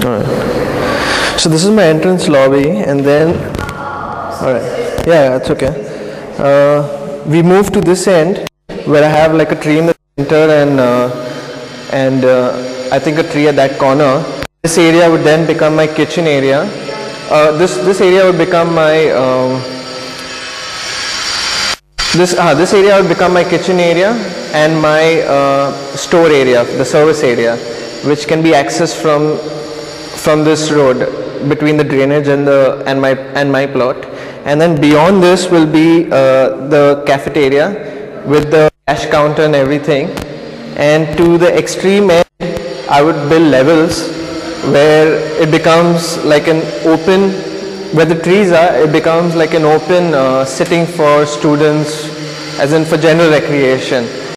Alright. So this is my entrance lobby, and then, alright, yeah, that's okay. We move to this end where I have like a tree in the center and I think a tree at that corner. This area would then become my kitchen area. This area would become my this area would become my kitchen area and my store area, the service area, which can be accessed from this road between the drainage and my plot. And then beyond this will be the cafeteria with the cash counter and everything. And to the extreme end, I would build levels where it becomes like an open, where the trees are, it becomes like an open sitting for students, as in for general recreation.